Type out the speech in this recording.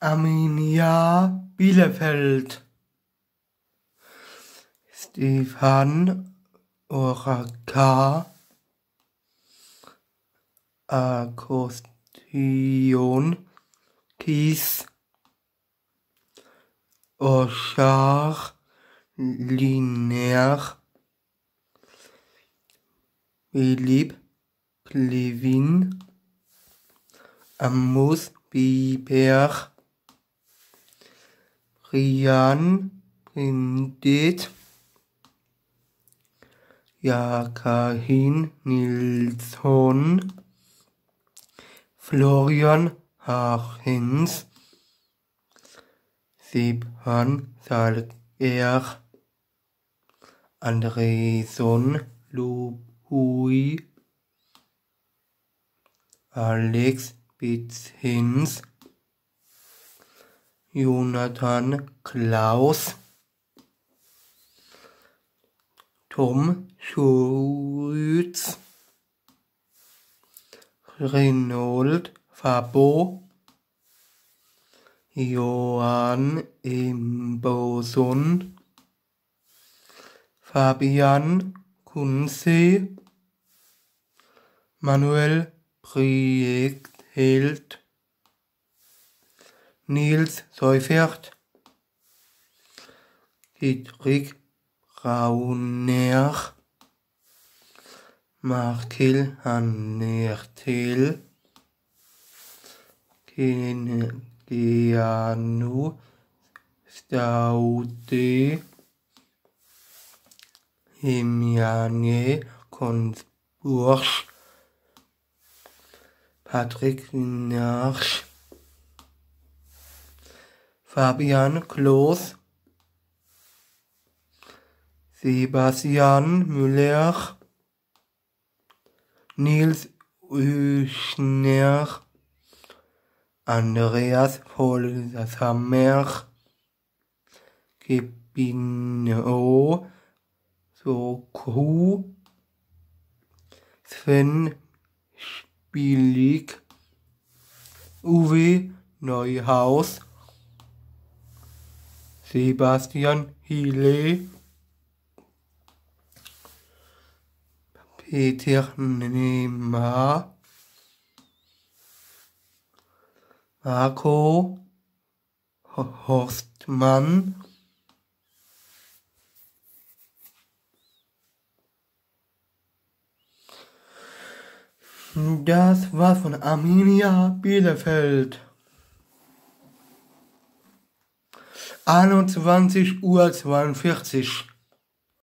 Arminia Bielefeld, Stefan Oraka, Akostion Kies, Oschar Liner, Philipp Klevin, Amos Biber, Rian Prindet, Jakahin Nilsson, Florian Hachens, Sibhan Salger, Andreson Lupui, Alex Bitzhins, Jonathan Klaus, Tom Schulz, Reynold Fabo, Johann Emboson, Fabian Kunze, Manuel Priechtheld, Nils Seufert, Dietrich Brauner, Markel Hanertel, Keanu Staude, Hemiane Konsbursch, Patrick Narsch, Fabian Kloß, Sebastian Müller, Nils Oeschner, Andreas Polsammer, Kebino Soku, Sven Spielig, Uwe Neuhaus, Sebastian Hille, Peter Nehmer, Marco Horstmann, das war's von Arminia Bielefeld. 21:42 Uhr.